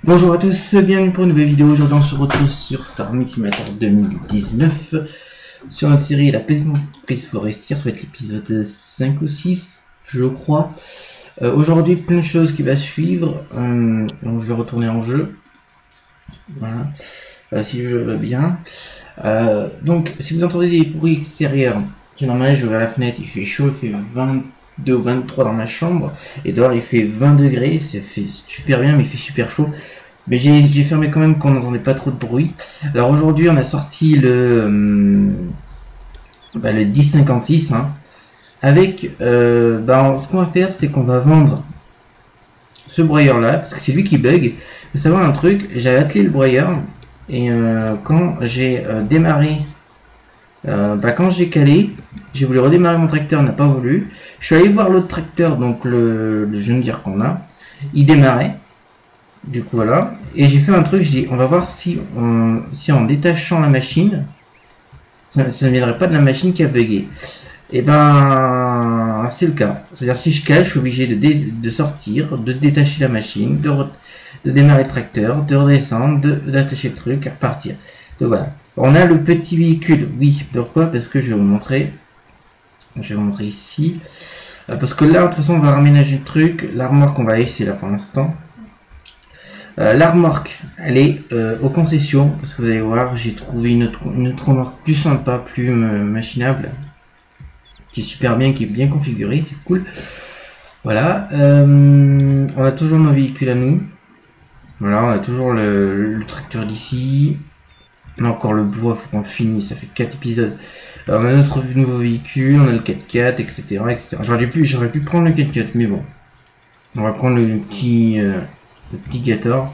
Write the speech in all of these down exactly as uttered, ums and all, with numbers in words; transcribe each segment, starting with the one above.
Bonjour à tous, bienvenue pour une nouvelle vidéo. Aujourd'hui on se retrouve sur Farming Simulator deux mille dix-neuf sur notre série La Pescatrice Forestière. Ça va être l'épisode cinq ou six je crois. euh, Aujourd'hui plein de choses qui va suivre, euh, donc je vais retourner en jeu. Voilà, euh, si je veux bien. euh, Donc si vous entendez des bruits extérieurs, c'est normal, je ouvre la fenêtre, il fait chaud, il fait vingt-deux ou vingt-trois dans ma chambre, et dehors il fait vingt degrés, ça fait super bien mais il fait super chaud. Mais j'ai fermé quand même qu'on n'entendait pas trop de bruit. Alors aujourd'hui on a sorti le, euh, bah, le dix cinquante-six hein, avec euh, bah, ce qu'on va faire c'est qu'on va vendre ce broyeur là parce que c'est lui qui bug. Il faut savoir un truc, j'ai attelé le broyeur et euh, quand j'ai euh, démarré euh, bah, quand j'ai calé, j'ai voulu redémarrer mon tracteur, n'a pas voulu. Je suis allé voir l'autre tracteur, donc le, le jeune dire qu'on a, il démarrait. Du coup voilà, et j'ai fait un truc, j'ai dit on va voir si on, si en détachant la machine, ça, ça ne viendrait pas de la machine qui a bugué. Et ben c'est le cas, c'est-à-dire si je cale, je suis obligé de, dé, de sortir, de détacher la machine, de, re, de démarrer le tracteur, de redescendre, d'attacher le truc, à repartir. Donc voilà, on a le petit véhicule, oui, pourquoi? Parce que je vais vous montrer, je vais vous montrer ici, parce que là de toute façon on va raménager le truc, la remorque on va laisser là pour l'instant. Euh, la remorque, elle est euh, aux concessions, parce que vous allez voir, j'ai trouvé une autre, une autre remorque plus sympa, plus euh, machinable, qui est super bien, qui est bien configurée, c'est cool. Voilà, euh, on a toujours nos véhicules à nous. Voilà, on a toujours le, le tracteur d'ici. On a encore le bois, faut qu'on le finisse, ça fait quatre épisodes. Alors, on a notre nouveau véhicule, on a le quatre-quatre, et cetera et cetera. J'aurais pu, j'aurais pu prendre le quatre-quatre, mais bon. On va prendre le petit... Euh, le petit Gator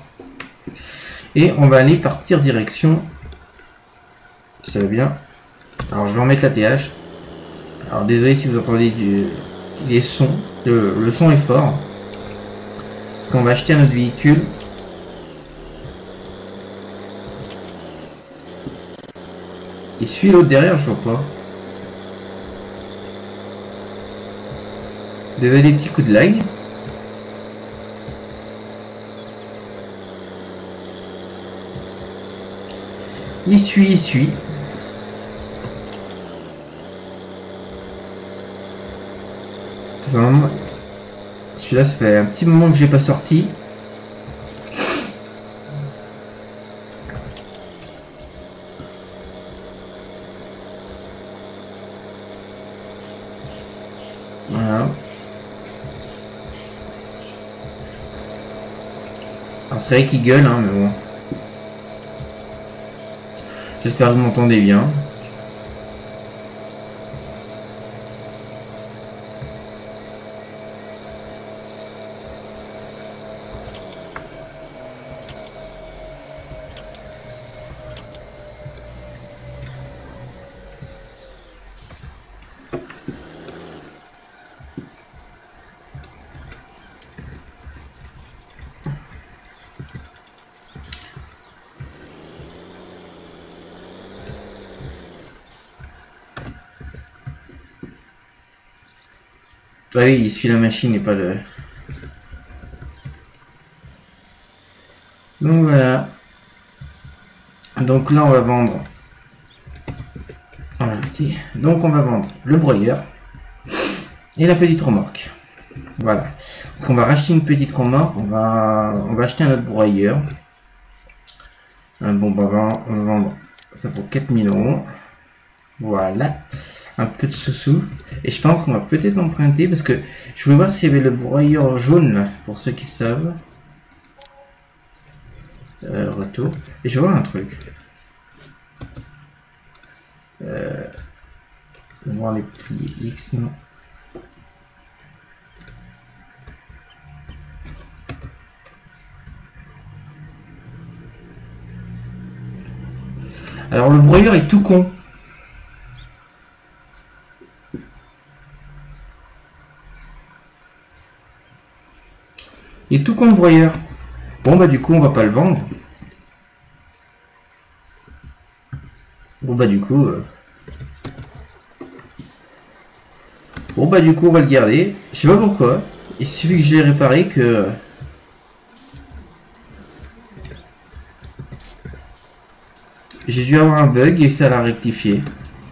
et on va aller partir direction, ça va bien. Alors je vais en mettre la T H. Alors désolé si vous entendez du, des sons, le, le son est fort parce qu'on va acheter un autre véhicule. Il suit l'autre derrière, je vois pas. Vous avez des petits coups de lag. Il suit, il suit. Celui-là, ça fait un petit moment que j'ai pas sorti. Voilà. Alors c'est vrai qu'il gueule, hein, mais bon. J'espère que vous m'entendez bien. Ah oui, il suit la machine et pas le... Donc voilà. Donc là on va vendre... Donc on va vendre le broyeur et la petite remorque. Voilà. Parce qu'on va racheter une petite remorque, on va, on va acheter un autre broyeur. Bon bah on va vendre ça pour quatre mille euros. Voilà. Un peu de sous-sous. Et je pense qu'on va peut-être emprunter parce que je voulais voir s'il y avait le broyeur jaune là, pour ceux qui savent. Euh, retour. Et je vois un truc. Euh, on va voir les plis X, non. Alors le broyeur est tout con. Il est tout con le broyeur. Bon bah du coup on va pas le vendre. Bon bah du coup... Euh... Bon bah du coup on va le garder. Je sais pas pourquoi. Il suffit que je l'ai réparé que... j'ai dû avoir un bug et ça l'a rectifié.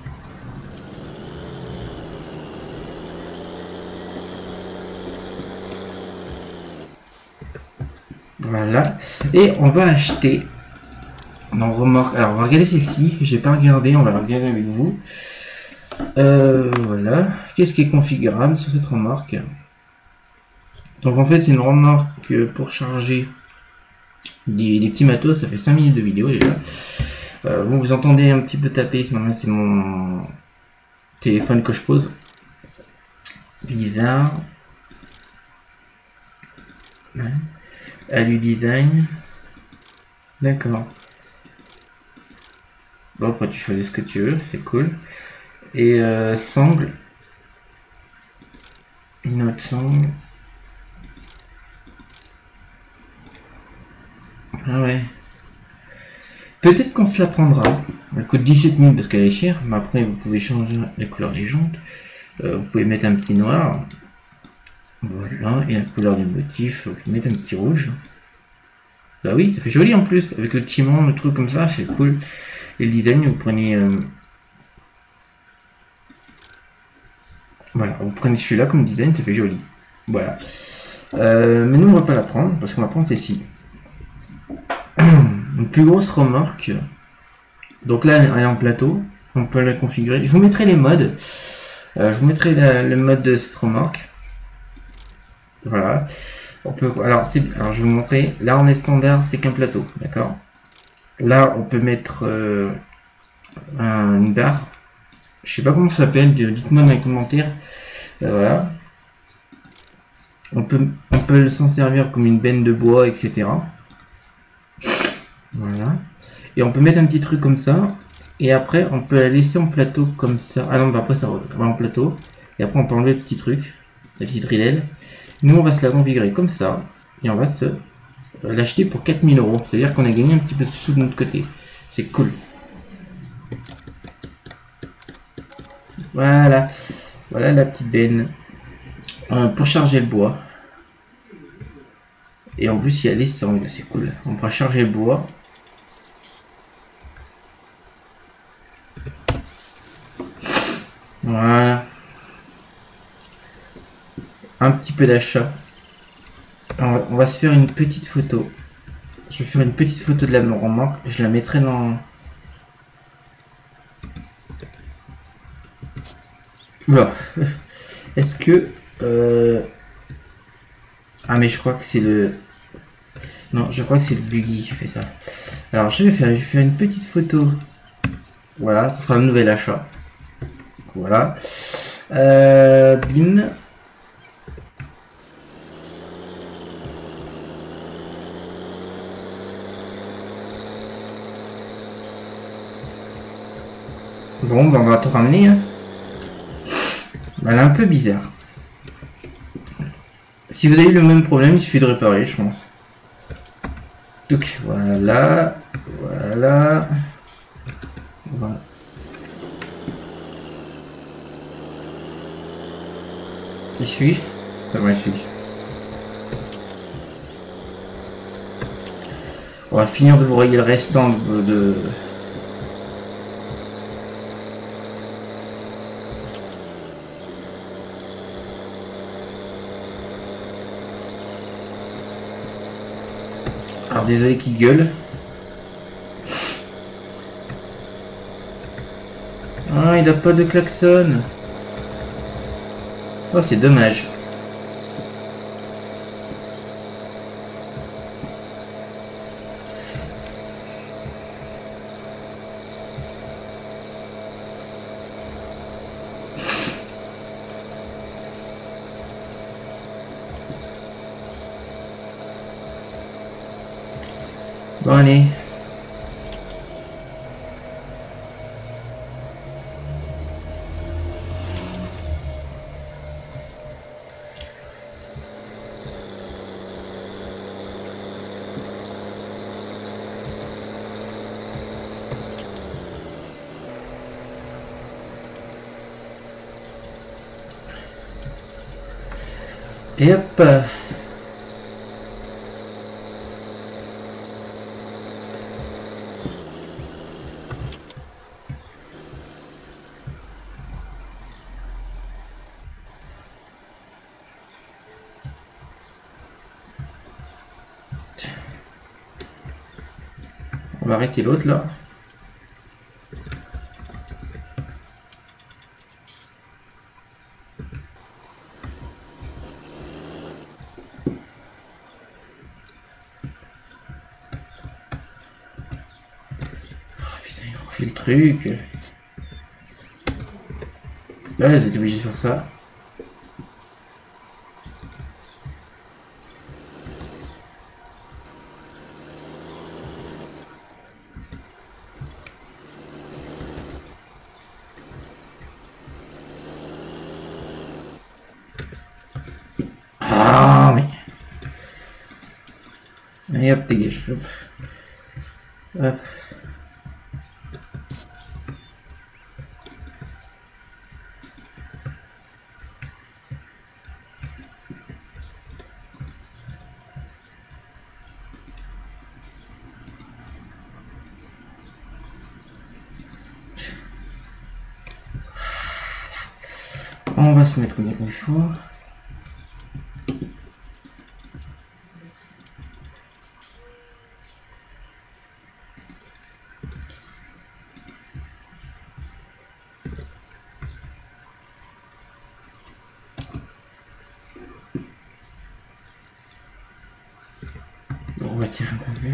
Voilà. Et on va acheter. Non, remorque. Alors, on va regarder celle-ci. J'ai pas regardé. On va la regarder avec vous. Euh, voilà. Qu'est-ce qui est configurable sur cette remorque? Donc, en fait, c'est une remorque pour charger des, des petits matos. Ça fait cinq minutes de vidéo déjà. Euh, vous, vous entendez un petit peu taper. C'est mon téléphone que je pose. Bizarre. Ouais. Alu design. D'accord. Bon, après tu choisis ce que tu veux, c'est cool. Et euh, sangle. Une autre sangle. Ah ouais. Peut-être qu'on se la prendra. Elle coûte dix-sept mille parce qu'elle est chère, mais après vous pouvez changer la couleur des jantes. Euh, vous pouvez mettre un petit noir. Voilà, et la couleur du motif, vous pouvez mettre un petit rouge. Bah oui, ça fait joli en plus, avec le timon, le truc comme ça, c'est cool. Et le design, vous prenez... Euh... Voilà, vous prenez celui-là comme design, ça fait joli. Voilà. Euh, mais nous, on va pas la prendre, parce qu'on va prendre celle-ci. Une plus grosse remorque. Donc là, elle est en plateau. On peut la configurer. Je vous mettrai les modes. Euh, je vous mettrai la, le mode de cette remorque. Voilà. On peut, alors, c'est, alors, je vais vous montrer. Là, on est standard, c'est qu'un plateau. D'accord. Là, on peut mettre euh, un, une barre. Je sais pas comment ça s'appelle. Dites-moi dans les commentaires. Euh, voilà. On peut, on peut s'en servir comme une benne de bois, et cetera. Voilà. Et on peut mettre un petit truc comme ça. Et après, on peut la laisser en plateau comme ça. Ah non, bah après, ça va en plateau. Et après, on peut enlever le petit truc, la petite ridelle. Nous, on va se la configurer comme ça. Et on va se l'acheter pour quatre mille euros. C'est-à-dire qu'on a gagné un petit peu de sous de notre côté. C'est cool. Voilà. Voilà la petite benne. Euh, pour charger le bois. Et en plus, il y a les sangles. C'est cool. On pourra charger le bois. Voilà. Un petit peu d'achat. On, on va se faire une petite photo. Je vais faire une petite photo de la remorque. Je la mettrai dans... Oula. Est-ce que... Euh... Ah mais je crois que c'est le... Non, je crois que c'est le buggy qui fait ça. Alors je vais faire, je vais faire une petite photo. Voilà, ce sera le nouvel achat. Voilà. Euh, bim. Bon, ben on va tout ramener. Hein. Elle est un peu bizarre. Si vous avez eu le même problème, il suffit de réparer, je pense. Donc voilà, voilà. Voilà. J'y suis. Ça va, j'y suis. On va finir de broyer le restant de... de... Alors désolé qu'il gueule. Ah, il a pas de klaxon. Oh, c'est dommage. Bon, allez. Et hop. va arrêter l'autre là. Oh putain, il refait le truc. Là, j'étais obligé de faire ça. Ah mais... Allez hop, dégage. Hop. Hop. On va se mettre comme il faut. Bon, on va tirer un peu.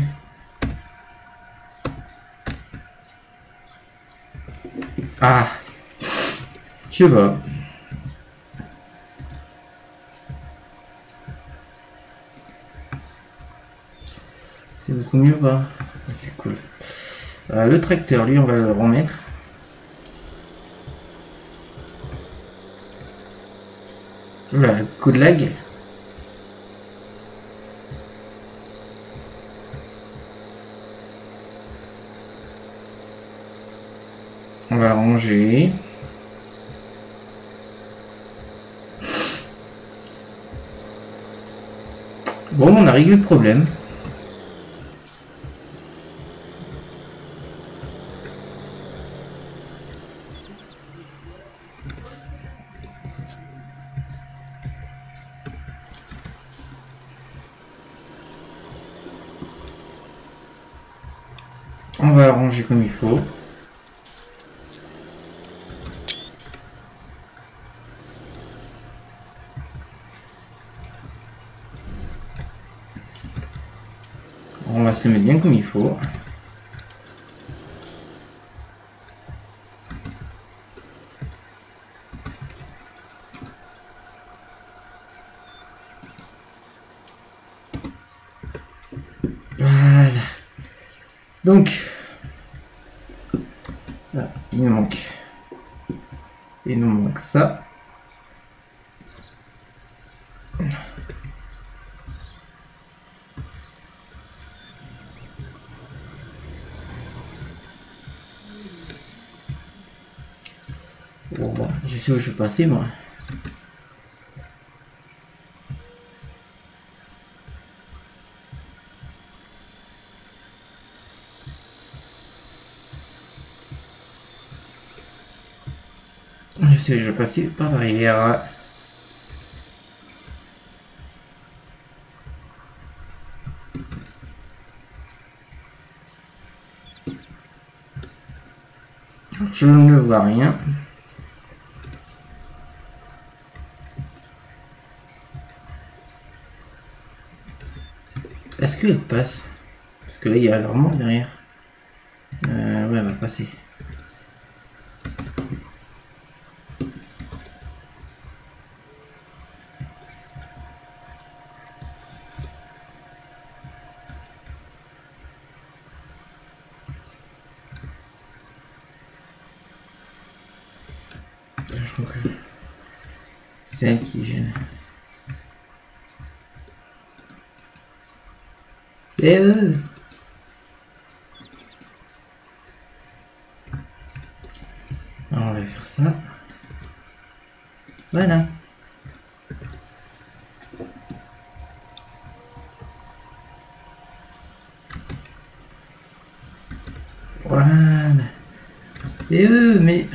Ah, je sais pas. C'est beaucoup mieux pas? C'est cool. Euh, le tracteur, lui, on va le remettre. Oula, coup de lag. On va le ranger. Bon, on a réglé le problème. On va le ranger comme il faut. On va se le mettre bien comme il faut. Voilà. Donc, là, il nous manque. Il nous manque ça. Bon, bon, je sais où je vais passer moi. Je sais où je vais passer par derrière. Je ne vois rien. Est-ce qu'elle passe? Parce que là il y a l'armoire derrière. Euh, ouais, elle va passer. Je crois que c'est elle qui gêne. Et euh Alors, on va faire ça. Voilà. Voilà. Et eux, mais...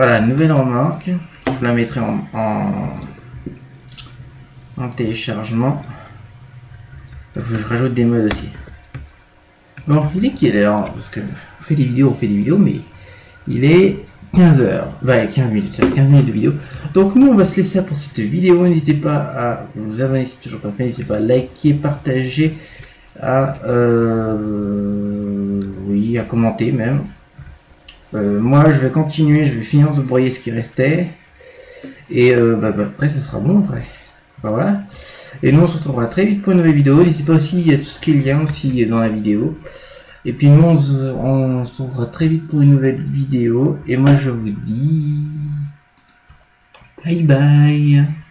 Voilà, nouvelle remarque. Je la mettrai en, en, en téléchargement. Il faut que je rajoute des modes aussi. Bon, il est quelle heure? Parce que on fait des vidéos, on fait des vidéos, mais il est quinze heures. Ouais, quinze minutes, quinze minutes de vidéo. Donc nous, on va se laisser pour cette vidéo. N'hésitez pas à vous abonner si toujours pas fait. N'hésitez pas à liker, partager, à euh, oui, à commenter même. Euh, moi, je vais continuer, je vais finir de broyer ce qui restait. Et euh, bah, bah, après, ça sera bon après. Bah, voilà. Et nous, on se retrouvera très vite pour une nouvelle vidéo. N'hésitez pas aussi, il y a tout ce qui est lien aussi dans la vidéo. Et puis nous, on se, on se retrouvera très vite pour une nouvelle vidéo. Et moi, je vous dis bye bye.